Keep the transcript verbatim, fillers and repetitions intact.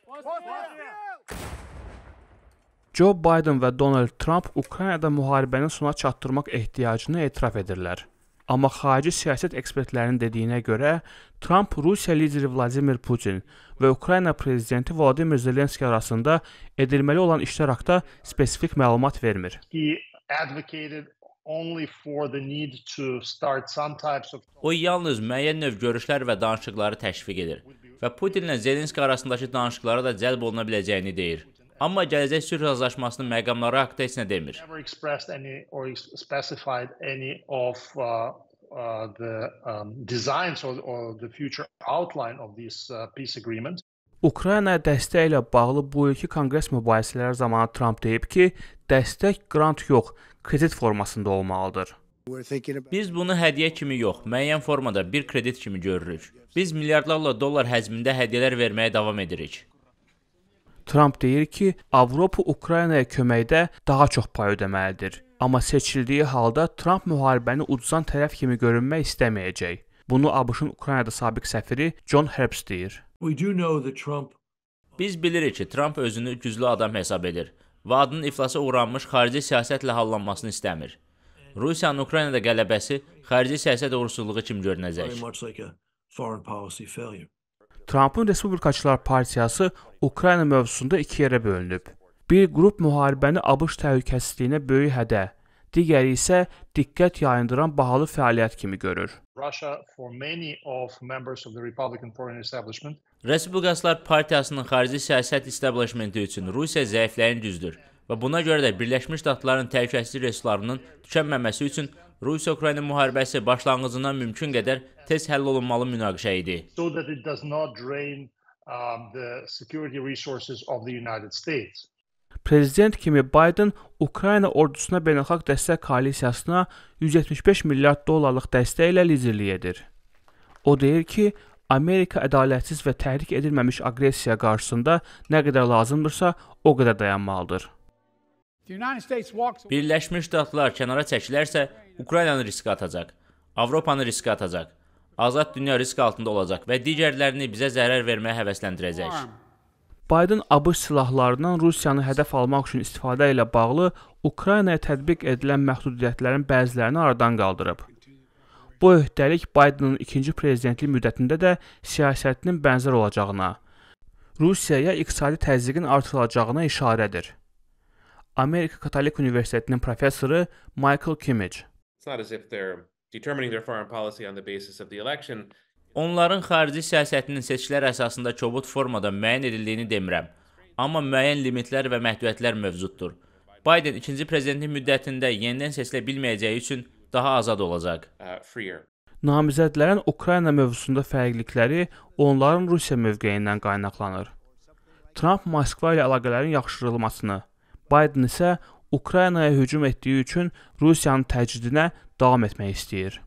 Joe Biden və Donald Trump Ukraynada müharibəni sona çatdırmaq ehtiyacını etiraf edirlər. Amma xarici siyasət ekspertlərinin dediyinə görə, Trump Rusiya lideri Vladimir Putin və Ukrayna prezidenti Volodymyr Zelenski arasında edilməli olan işlər haqqında spesifik məlumat vermir. O yalnız müəyyən növ görüşlər və danışıqları təşviq edir və Putinlə Zelenski arasındakı danışıqlara da cəlb oluna biləcəyini deyir. Amma gələcək sülh razılaşmasının məqamları haqqında heç nə demir. Ukraynaya dəstək ilə bağlı bu ilki konqres mübahisələri zamanı Trump deyib ki, dəstək qrant yox, kredit formasında olmalıdır. Biz bunu hədiyyə kimi yox, müəyyən formada bir kredit kimi görürük. Biz milyardlarla dollar həcmində hədiyyələr verməyə davam edirik. Trump deyir ki, Avropa Ukraynaya köməkdə daha çox pay ödəməlidir. Amma seçildiyi halda Trump müharibəni udzan tərəf kimi görünmək istəməyəcək. Bunu ABŞ-ın Ukraynada sabiq səfiri John Herbst deyir. Biz bilirik ki, Trump özünü güclü adam hesab edir və adının iflasa uğranmış xarici siyasətlə hallanmasını istəmir. Rusiyanın Ukraynada qələbəsi xarici siyasət uğursuzluğu kimi görünəcək. Trumpın Respublikaçılar Partiyası Ukrayna mövzusunda iki yerə bölünüb. Bir qrup müharibəni ABŞ təhlükəsizliyinə böyük hədə, digəri isə diqqət yayındıran bahalı fəaliyyət kimi görür. Respublikaçılar Partiyasının xarici siyasət establishmenti üçün Rusiya zəifləyin düzdür və buna görə də Birləşmiş Ştatların təhlükəsizlik resurslarının tükənməməsi üçün Rusiya-Ukrayna müharibəsi başlanğıcından mümkün qədər tez həll olunmalı münaqişə idi. Prezident kimi Biden Ukrayna ordusuna beynəlxalq dəstək koalisiyasına yüz yetmiş beş milyard dollarlıq dəstək ilə liderlik edir. O deyir ki, Amerika ədalətsiz və təhrik edilməmiş aqressiya qarşısında nə qədər lazımdırsa, o qədər dayanmalıdır. Birləşmiş Ştatlar kənara çəkilərsə, Ukraynanı riskə atacaq, Avropanı riskə atacaq, azad dünya risk altında olacaq və digərlərini bizə zərər verməyə həvəsləndirəcək. Biden ABŞ silahlarından Rusiyanı hədəf almaq üçün istifadə ilə bağlı Ukraynaya tətbiq edilən məhdudiyyətlərin bəzilərini aradan qaldırıb. Bu öhdəlik Biden'ın ikinci prezidentlik müddətində də siyasətinin bənzər olacağına, Rusiyaya iqtisadi təzyiqin artırılacağına işarədir. Amerika Katolik Universitetinin professoru Michael Kimmage. Onların xarici siyasətinin seçkilər əsasında kobud formada müəyyən edildiyini demirəm, amma müəyyən limitlər və məhdudiyyətlər mövcuddur. Biden ikinci prezidentlik müddətində yenidən seçilə bilməyəcəyi üçün daha azad olacaq. Namizədlərin Ukrayna mövzusunda fərqlilikləri onların Rusiya mövqeyindən qaynaqlanır. Trump Moskva ilə əlaqələrin yaxşıdılmasını, Biden isə Ukraynaya hücum etdiyi üçün Rusiyanın təcridinə davam etmək istəyir.